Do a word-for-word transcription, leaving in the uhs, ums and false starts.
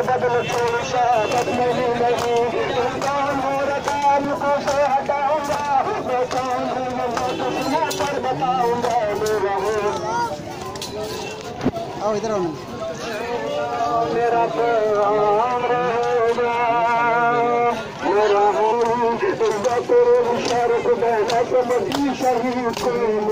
बदल कोई शहादत नहीं नहीं। तुम कौन हो रकाब को से हटाऊंगा, मैं कौन हूँ मैं दुनिया पर बताऊंगा। मेरा आओ इधर आओ। मेरा काम रहेगा, मेरा हम इज्जत शर्फ बहना समझी शरीफ को